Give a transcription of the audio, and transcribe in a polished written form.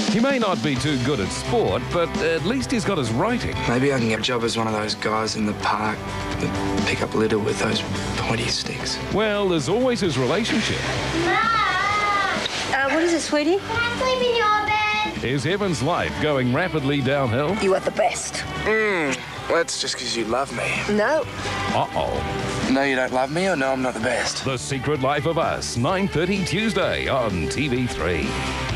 He may not be too good at sport, but at least he's got his writing. Maybe I can get a job as one of those guys in the park that pick up litter with those pointy sticks. Well, there's always his relationship. What is it, sweetie? Can I sleep in your bed? Is Evan's life going rapidly downhill? You are the best. Well, that's just because you love me. No. Uh-oh. No, you don't love me, or no, I'm not the best? The Secret Life of Us, 9:30 Tuesday on TV3.